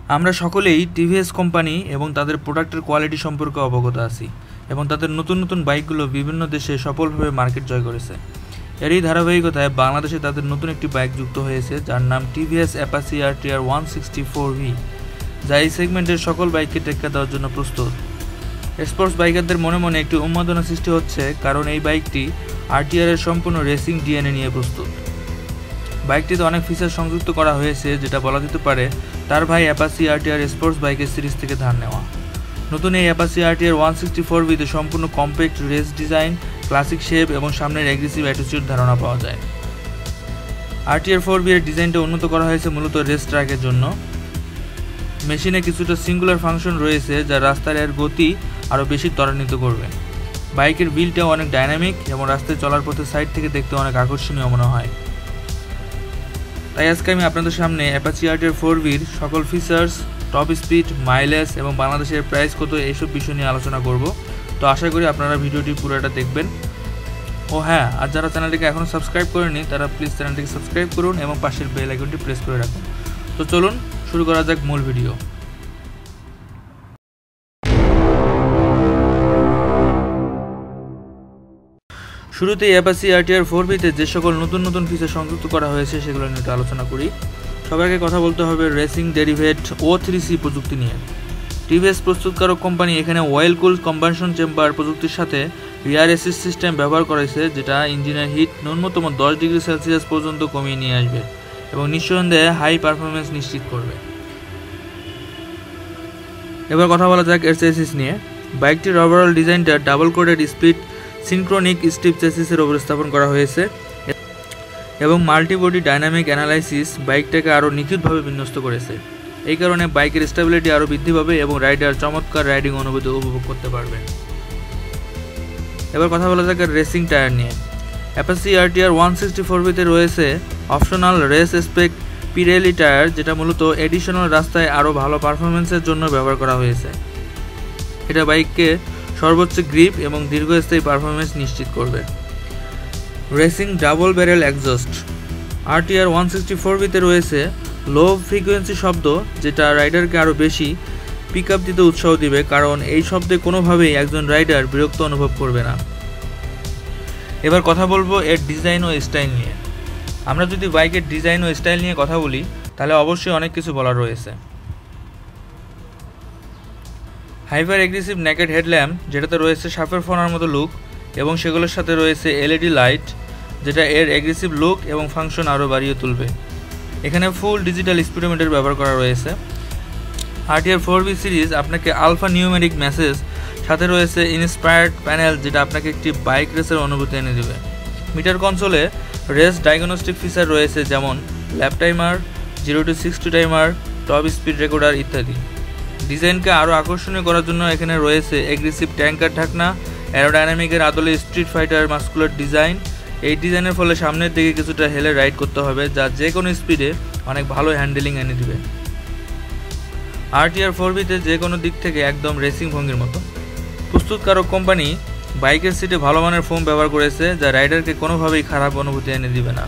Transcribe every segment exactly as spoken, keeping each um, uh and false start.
আমরা সকলেই TVS company এবং তাদের প্রোডাক্টের কোয়ালিটি সম্পর্কে অবগত আছি এবং তাদের নতুন নতুন বাইকগুলো বিভিন্ন দেশে সফলভাবে মার্কেট জয় করেছে। এরই ধারাবাহিকতায় বাংলাদেশে তাদের নতুন একটি বাইক যুক্ত হয়েছে যার নাম TVS Apache RTR one sixty four V, যা এই সেগমেন্টের সকল বাইককে টেক্কা দেওয়ার জন্য প্রস্তুত। স্পোর্টস বাইকারদের মনে মনে একটি উন্মাদনা সৃষ্টি হচ্ছে, কারণ এই বাইকটি আরটিআর এর সম্পূর্ণ রেসিং ডিএনএ নিয়ে প্রস্তুত। বাইকটিতে অনেক ফিচার সংযুক্ত করা হয়েছে যেটা বলা যেতে পারে তার ভাই অ্যাপাচি আরটিআর স্পোর্টস বাইকের সিরিজ থেকে ধার নেওয়া। নতুন এই Apache RTR one sixty four ভিতে সম্পূর্ণ compact race design, classic shape এবং সামনের অ্যাগ্রেসিভ অ্যাটিটিউড ধারণা পাওয়া যায়। আরটিআর ফোর ভি এর ডিজাইনটা উন্নত করা হয়েছে মূলত রেস ট্র্যাকের জন্য। মেশিনে কিছুটা সিঙ্গুলার ফাংশন রয়েছে যা রাস্তার এর গতি আরও বেশি ত্বরান্বিত করবে। বাইকের বিলটাও অনেক ডাইনামিক এবং রাস্তায় চলার পথে সাইড থেকে দেখতে অনেক আকর্ষণীয় মনে হয়। তাই আজকে আমি আপনাদের সামনে অ্যাপাচি আরটিআর ফোর ভির সকল ফিচার্স, টপ স্পিড, মাইলেজ এবং বাংলাদেশের প্রাইস কত এইসব বিষয় নিয়ে আলোচনা করব। তো আশা করি আপনারা ভিডিওটি পুরোটা দেখবেন। ও হ্যাঁ, আর যারা চ্যানেলটিকে এখনও সাবস্ক্রাইব করেনি তারা প্লিজ চ্যানেলটিকে সাবস্ক্রাইব করুন এবং পাশের বেল আইকনটি প্রেস করে রাখুন। তো চলুন শুরু করা যাক মূল ভিডিও। শুরুতেই অ্যাপাচি আরটিআর ফোর ভিতে যে সকল নতুন নতুন ফিচার সংযুক্ত করা হয়েছে সেগুলো নিয়ে আলোচনা করি। সবাইকে কথা বলতে হবে রেসিং ডেরিভেট ও থ্রি সি প্রযুক্তি নিয়ে। টিভিএস প্রস্তুতকারক কোম্পানি এখানে ওয়েল কুল কম্বাসন চেম্বার প্রযুক্তির সাথে রিয়ার অ্যাসিস্ট সিস্টেম ব্যবহার করেছে, যেটা ইঞ্জিনের হিট ন্যূনতম দশ ডিগ্রি সেলসিয়াস পর্যন্ত কমিয়ে নিয়ে আসবে এবং নিঃসন্দেহে হাই পারফরমেন্স নিশ্চিত করবে। এবার কথা বলা যাক এর চেসিস নিয়ে। বাইকটির ওভারঅল ডিজাইনটা double cradle split synchronic stiff চেসিসের ওপর স্থাপন করা হয়েছে এবং মাল্টিবডি ডাইনামিক অ্যানালাইসিস বাইকটাকে আরও নিখুঁতভাবে বিন্যস্ত করেছে। এই কারণে বাইকের স্টেবিলিটি আরও বৃদ্ধি পাবে এবং রাইডার চমৎকার রাইডিং অনুভূতি উপভোগ করতে পারবে। এবার কথা বলা যাক রেসিং টায়ার নিয়ে। Apache RTR one sixty four ভিতে রয়েছে optional race spec Pirelli tyre, যেটা মূলত এডিশনাল রাস্তায় আরও ভালো পারফরমেন্সের জন্য ব্যবহার করা হয়েছে। এটা বাইককে সর্বোচ্চ গ্রিপ এবং দীর্ঘস্থায়ী পারফরমেন্স নিশ্চিত করবে। Racing double barrel exhaust. RTR one sixty four ভিতে রয়েছে লো ফ্রিকোয়েন্সি শব্দ, যেটা রাইডারকে আরও বেশি পিক আপ দিতে উৎসাহ দিবে, কারণ এই শব্দে কোনোভাবেই একজন রাইডার বিরক্ত অনুভব করবে না। এবার কথা বলবো এর ডিজাইন ও স্টাইল নিয়ে। আমরা যদি বাইকের ডিজাইন ও স্টাইল নিয়ে কথা বলি তাহলে অবশ্যই অনেক কিছু বলার রয়েছে। হাইপার এগ্রেসিভ নেকেড হেডল্যাম্প, যেটাতে রয়েছে সাপের ফোনার মতো লুক এবং সেগুলোর সাথে রয়েছে এলইডি লাইট, যেটা এর এগ্রেসিভ লুক এবং ফাংশন আরও বাড়িয়ে তুলবে। এখানে ফুল ডিজিটাল স্পিডোমিটার ব্যবহার করা রয়েছে। আরটিআর ফোর ভি সিরিজ আপনাকে আলফা নিউমেরিক মেসেজ সাথে রয়েছে ইন্সপায়ার্ড প্যানেল, যেটা আপনাকে একটি বাইক রেসের অনুভূতি এনে দেবে। মিটার কনসোলে রেস ডায়াগনস্টিক ফিচার রয়েছে, যেমন lap timer, zero to sixty timer, top speed recorder ইত্যাদি। ডিজাইনকে আরও আকর্ষণীয় করার জন্য এখানে রয়েছে এগ্রেসিভ ট্যাঙ্কার ঢাকনা, অ্যারোডাইনামিকের আদলে স্ট্রিট ফাইটার মাস্কুলার ডিজাইন। এই ডিজাইনের ফলে সামনের দিকে কিছুটা হেলে রাইড করতে হবে, যা যে কোনো স্পিডে অনেক ভালো হ্যান্ডেলিং এনে দিবে। আরটিআর ফোর ভিতে যে কোনো দিক থেকে একদম রেসিং ভঙ্গির মতো। প্রস্তুতকারক কোম্পানি বাইকের সিটে ভালো মানের ফোম ব্যবহার করেছে, যা রাইডারকে কোনোভাবেই খারাপ অনুভূতি এনে দিবে না।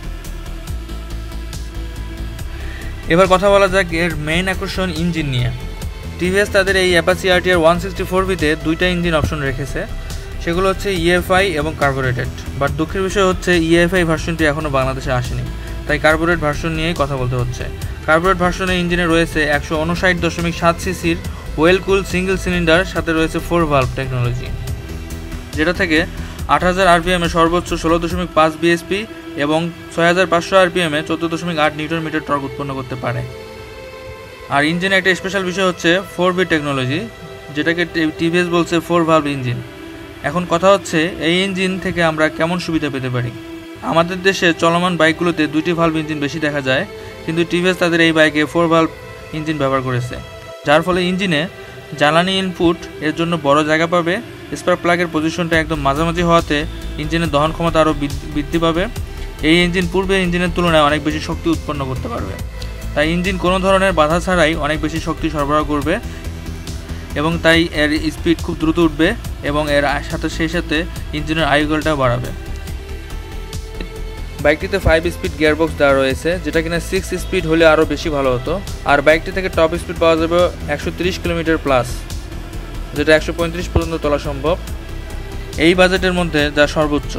এবার কথা বলা যাক এর মেইন আকর্ষণ ইঞ্জিন নিয়ে। টিভিএস তাদের এই Apache RTR one sixty four ভিতে দুইটা ইঞ্জিন অপশন রেখেছে, সেগুলো হচ্ছে ইএফআই এবং কার্বোরেটেড। বাট দুঃখের বিষয় হচ্ছে ইএফআই ভার্সনটি এখনও বাংলাদেশে আসেনি, তাই কার্বোরেট ভার্সন নিয়েই কথা বলতে হচ্ছে। কার্বোরেট ভার্সনের ইঞ্জিনে রয়েছে একশো উনষাট দশমিক সাত সিসির ওয়েল কুল সিঙ্গেল সিলিন্ডার, সাথে রয়েছে ফোর ভালভ টেকনোলজি, যেটা থেকে আট হাজার আরপিএমে সর্বোচ্চ ষোলো দশমিক পাঁচ বিএসপি এবং ছয় হাজার পাঁচশো আরপিএমে চোদ্দ দশমিক আট নিউটন মিটার টর্ক উৎপন্ন করতে পারে। আর ইঞ্জিনে একটা স্পেশাল বিষয় হচ্ছে ফোর ভি টেকনোলজি, যেটাকে টিভিএস বলছে ফোর ভালভ ইঞ্জিন। এখন কথা হচ্ছে এই ইঞ্জিন থেকে আমরা কেমন সুবিধা পেতে পারি। আমাদের দেশে চলমান বাইকগুলোতে দুইটি ভালভ ইঞ্জিন বেশি দেখা যায়, কিন্তু টিভিএস তাদের এই বাইকে ফোর ভালভ ইঞ্জিন ব্যবহার করেছে, যার ফলে ইঞ্জিনে জ্বালানি ইনপুট এর জন্য বড় জায়গা পাবে। স্পার্ক প্লাগের পজিশনটা একদম মাঝামাঝি হওয়াতে ইঞ্জিনের দহন ক্ষমতা আরও বৃদ্ধি পাবে। এই ইঞ্জিন পূর্বের ইঞ্জিনের তুলনায় অনেক বেশি শক্তি উৎপন্ন করতে পারবে, তাই ইঞ্জিন কোনো ধরনের বাধা ছাড়াই অনেক বেশি শক্তি সরবরাহ করবে এবং তাই এর স্পিড খুব দ্রুত উঠবে এবং এর সাথে সেই সাথে ইঞ্জিনের আয়ুকালটাও বাড়াবে। বাইকটিতে ফাইভ স্পিড গিয়ারবক্স দেওয়া রয়েছে, যেটা কিনা সিক্স স্পিড হলে আরও বেশি ভালো হতো। আর বাইকটি থেকে টপ স্পিড পাওয়া যাবে একশো তিরিশ কিলোমিটার প্লাস, যেটা একশো পঁয়ত্রিশ পর্যন্ত তোলা সম্ভব এই বাজেটের মধ্যে, যা সর্বোচ্চ।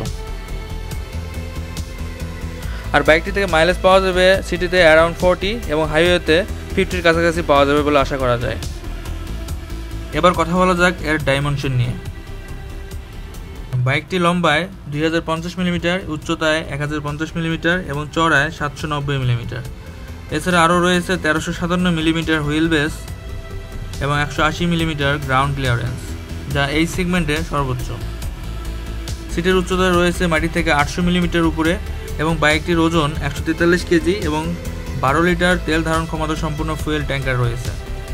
আর বাইকটি থেকে মাইলেজ পাওয়া যাবে সিটিতে অ্যারাউন্ড ফোরটি এবং হাইওয়েতে ফিফটির কাছাকাছি পাওয়া যাবে বলে আশা করা যায়। এবার কথা বলা যাক এর ডাইমেনশন নিয়ে। বাইকটি লম্বায় দুই হাজার পঞ্চাশ মিলিমিটার, উচ্চতায় এক হাজার পঞ্চাশ মিলিমিটার এবং চড়ায় সাতশো নব্বই মিলিমিটার। এছাড়া আরও রয়েছে তেরোশো সাতান্ন মিলিমিটার হুইল বেস এবং একশো আশি মিলিমিটার গ্রাউন্ড ক্লিয়ারেন্স, যা এই সেগমেন্টে সর্বোচ্চ। সিটের উচ্চতা রয়েছে মাটি থেকে আটশো মিলিমিটার উপরে এবং বাইকটির ওজন একশো তেতাল্লিশ কেজি এবং বারো লিটার তেল ধারণ ক্ষমতা সম্পূর্ণ ফুয়েল ট্যাঙ্কার রয়েছে।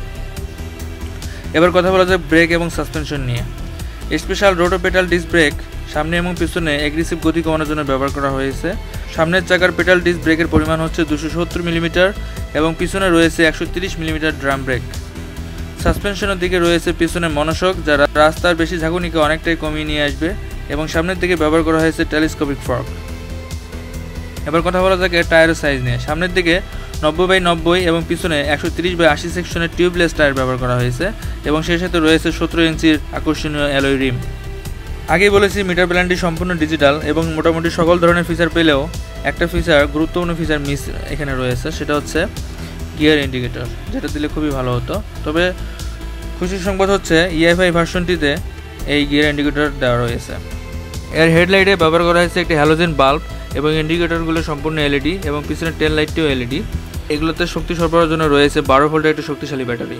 এবার কথা বলা যায় ব্রেক এবং সাসপেনশন নিয়ে। স্পেশাল রোটোপেডাল ডিস্ক ব্রেক সামনে এবং পিছনে এগ্রেসিভ গতি কমানোর জন্য ব্যবহার করা হয়েছে। সামনের চাকার পেডাল ডিস্ক ব্রেকের পরিমাণ হচ্ছে দুশো সত্তর মিলিমিটার এবং পিছনে রয়েছে একশো তিরিশ মিলিমিটার ড্রাম ব্রেক। সাসপেনশনের দিকে রয়েছে পিছনে মনোশক, যা রাস্তার বেশি ঝাঁকুনিকে অনেকটাই কমিয়ে নিয়ে আসবে, এবং সামনের দিকে ব্যবহার করা হয়েছে টেলিস্কোপিক ফর্ক। এবার কথা বলা যাক এর টায়ারের সাইজ নিয়ে। সামনের দিকে নব্বই বাই নব্বই এবং পিছনে একশো তিরিশ বাই আশি সেকশনের টিউবলেস টায়ার ব্যবহার করা হয়েছে এবং সেই সাথে রয়েছে সতেরো ইঞ্চির আকর্ষণীয় অ্যালয় রিম। আগেই বলেছি মিটার প্ল্যানটি সম্পূর্ণ ডিজিটাল এবং মোটামুটি সকল ধরনের ফিচার পেলেও একটা ফিচার, গুরুত্বপূর্ণ ফিচার মিস এখানে রয়েছে, সেটা হচ্ছে গিয়ার ইন্ডিকেটর, যেটা দিলে খুবই ভালো হতো। তবে খুশির সংবাদ হচ্ছে ইএফআই ভার্সনটিতে এই গিয়ার ইন্ডিকেটর দেওয়া রয়েছে। এর হেডলাইটে ব্যবহার করা হয়েছে একটি হ্যালোজেন বাল্ব এবং ইন্ডিকেটরগুলো সম্পূর্ণ এলইডি এবং পিছনের টেল লাইটটিও এলইডি। এগুলোতে শক্তি সরবরাহের জন্য রয়েছে বারো ভোল্টের একটি শক্তিশালী battery.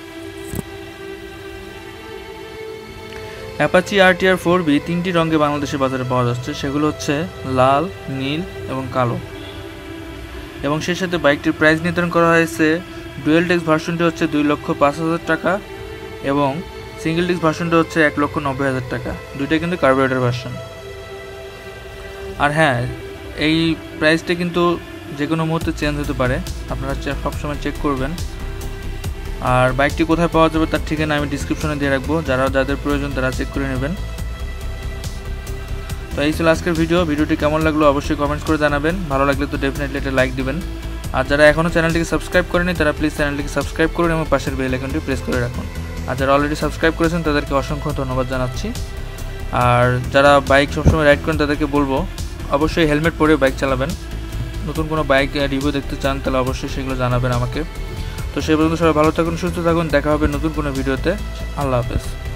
Apache RTR four V তিনটি রঙে বাংলাদেশের বাজারে পাওয়া যাচ্ছে, সেগুলো হচ্ছে লাল, নীল এবং কালো। এবং সেই সাথে বাইকটির প্রাইস নির্ধারণ করা হয়েছে ডুয়েল ডেস্ক ভার্সনটি হচ্ছে দুই লক্ষ পাঁচ হাজার টাকা এবং সিঙ্গেল ডিস্ক ভার্সনটি হচ্ছে এক লক্ষ নব্বই হাজার টাকা। দুইটাই কিন্তু কার্বোরেটর ভার্সন। আর হ্যাঁ, এই প্রাইসটা কিন্তু যে কোনো মুহূর্তে চেঞ্জ হতে পারে, আপনারা সবসময় চেক করবেন। আর বাইকটি কোথায় পাওয়া যাবে তার ঠিকানা আমি ডিসক্রিপশনে দিয়ে রাখবো, যারা যাদের প্রয়োজন তারা চেক করে নেবেন। তো এই ছিল আজকের ভিডিও। ভিডিওটি কেমন লাগলো অবশ্যই কমেন্টস করে জানাবেন। ভালো লাগলে তো ডেফিনেটলি একটা লাইক দিবেন। আর যারা এখনও চ্যানেলটিকে সাবস্ক্রাইব করেনি তারা প্লিজ চ্যানেলটিকে সাবস্ক্রাইব করুন এবং পাশের বেল আইকনটি প্রেস করে রাখুন। আর যারা অলরেডি সাবস্ক্রাইব করেছেন তাদেরকে অসংখ্য ধন্যবাদ জানাচ্ছি। আর যারা বাইক সবসময় রাইড করেন তাদেরকে বলবো অবশ্যই হেলমেট পরে বাইক চালাবেন। নতুন কোনো বাইক রিভিউ দেখতে চান তাহলে অবশ্যই সেগুলো জানাবেন আমাকে। তো সেই পর্যন্ত সবাই ভালো থাকুন, সুস্থ থাকুন, দেখা হবে নতুন কোনো ভিডিওতে। আল্লাহ হাফেজ।